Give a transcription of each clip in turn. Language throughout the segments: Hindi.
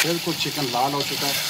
बिल्कुल चिकन लाल हो चुका है।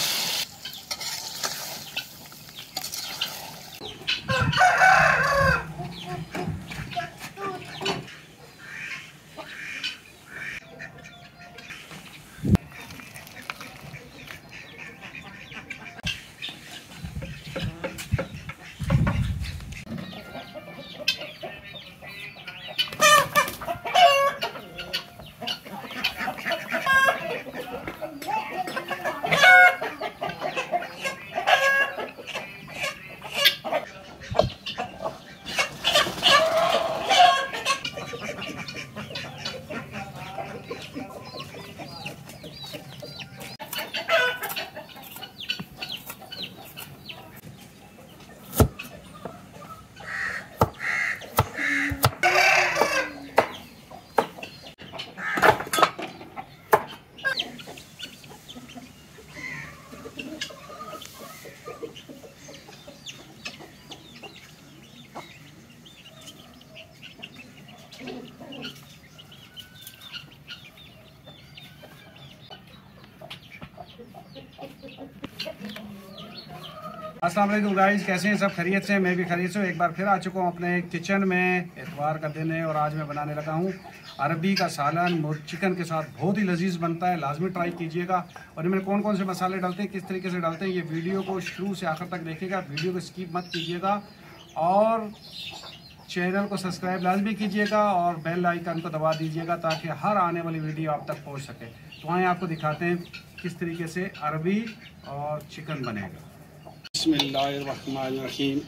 अस्सलाम वालेकुम गाइस, कैसे हैं सब? खैरियत से? मैं भी खैरियत से एक बार फिर आ चुका हूँ अपने किचन में। इतवार का दिन है और आज मैं बनाने लगा हूँ अरबी का सालन चिकन के साथ। बहुत ही लजीज बनता है, लाजमी ट्राई कीजिएगा। और इनमें कौन कौन से मसाले डालते हैं, किस तरीके से डालते हैं, ये वीडियो को शुरू से आखिर तक देखिएगा। वीडियो को स्किप मत कीजिएगा और चैनल को सब्सक्राइब लाजमी कीजिएगा और बेल आइकन को दबा दीजिएगा ताकि हर आने वाली वीडियो आप तक पहुँच सके। तो आइए आपको दिखाते हैं किस तरीके से अरबी और चिकन बनेगा। बिस्मिल्लाहिर्रहमानिर्रहीम,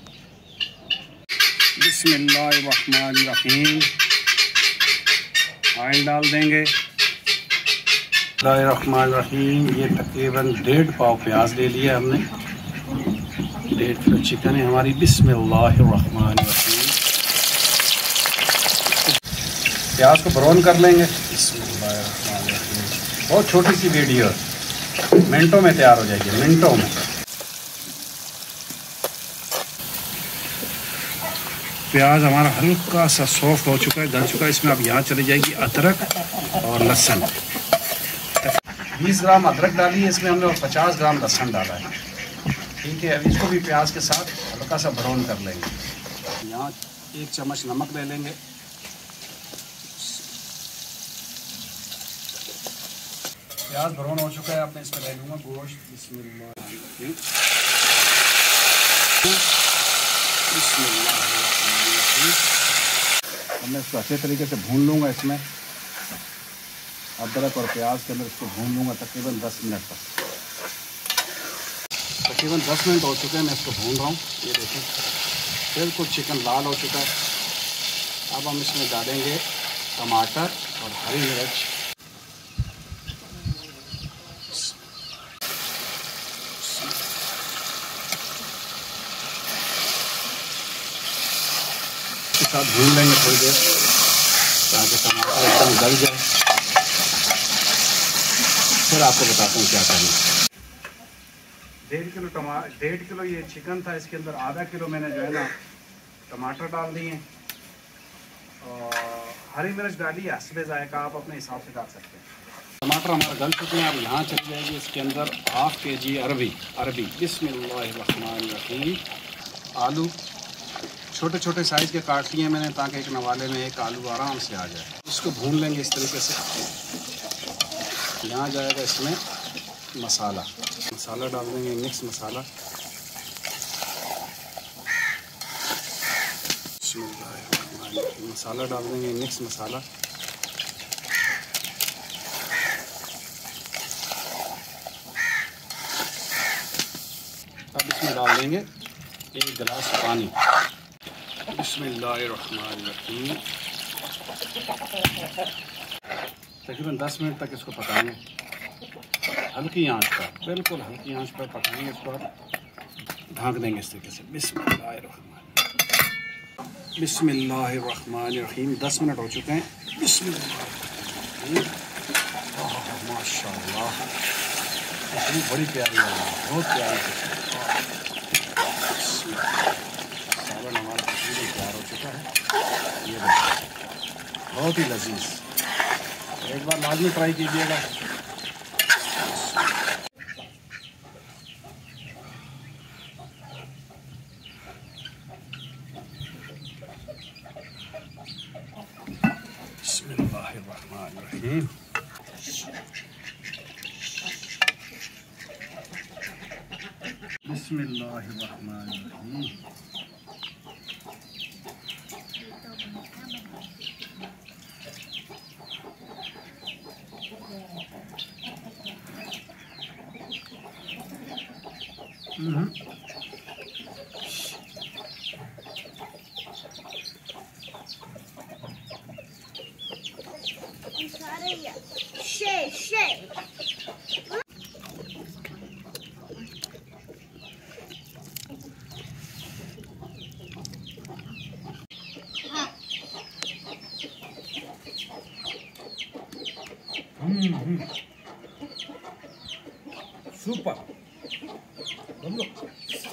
बिस्मिल्लाहिर्रहमानिर्रहीम। ऑयल डाल देंगे। बिस्मिल्लाहिर्रहमानिर्रहीम। ये तकरीबन 1.5 पाव प्याज ले लिया हमने। 1.5 किलो चिकन है हमारी। बिस्मिल्लाहिर्रहमानिर्रहीम। प्याज को ब्राउन कर लेंगे। बिस्मिल्लाहिर्रहमानिर्रहीम। बहुत छोटी सी वीडियो, मिनटों में तैयार हो जाएगी, मिनटों में। प्याज हमारा हल्का सा सॉफ्ट हो चुका है, गल चुका है। इसमें अब यहाँ चली जाएगी अदरक और लहसुन। 20 ग्राम अदरक डाली है इसमें हमने और 50 ग्राम लहसुन डाला है। ठीक है, अब इसको भी प्याज के साथ हल्का सा ब्राउन कर लेंगे। यहाँ 1 चम्मच नमक ले लेंगे। प्याज ब्राउन हो चुका है, अब मैं इसमें ले लूँगा गोश्त। मैं इसको अच्छे तरीके से भून लूँगा। इसमें अदरक और प्याज के अंदर इसको भून लूँगा तकरीबन 10 मिनट तक। तकरीबन 10 मिनट हो चुके हैं, मैं इसको भून रहा हूँ। ये देखें बिल्कुल चिकन लाल हो चुका है। अब हम इसमें डालेंगे टमाटर और हरी मिर्च। साथ भून लेंगे थोड़ी देर ताकि टमाटर एकदम गल जाए। फिर आपको बताता हूँ क्या करना। 1.5 किलो ये चिकन था, इसके अंदर आधा किलो मैंने जो है ना टमाटर डाल दिए और हरी मिर्च डाली है। हस्बे ज़ायका आप अपने हिसाब से डाल सकते हैं। टमाटर हमारा गल चुके हैं। अब यहाँ चली जाएगी इसके अंदर 1/2 kg अरबी। बिस्मिल्लाहिर्रहमानिर्रहीम। आलू छोटे छोटे साइज़ के काट लिए मैंने ताकि एक नवाले में एक आलू आराम से आ जाए। इसको भून लेंगे इस तरीके से। यहाँ जाएगा इसमें मसाला डाल देंगे, मिक्स मसाला। मसाला डाल देंगे, मिक्स मसाला। अब इसमें डाल देंगे 1 गिलास पानी। बिस्मिल्लाहिर्रहमानिर्रहीम। तकरीबन 10 मिनट तक इसको पकाएंगे हल्की आंच पर, बिल्कुल हल्की आंच पर पकाएंगे। इसको ढाँक देंगे इस तरीके से। बिस्मिल्लाहिर्रहमानिर्रहीम। 10 मिनट हो चुके हैं। बिस्मिल्लाहिर्रहमानिर्रहीम। माशाअल्लाह, इतनी बड़ी प्यारी है, बहुत प्यारी। सालन हमारा तैयार हो चुका है। ये बहुत ही लजीज, एक बार लाजमी ट्राई कीजिएगा। बिस्मिल्लाहिर्रहमानिर्रहीम। बिस्मिल्लाहिर्रहमानिर्रहीम। Shake. Super.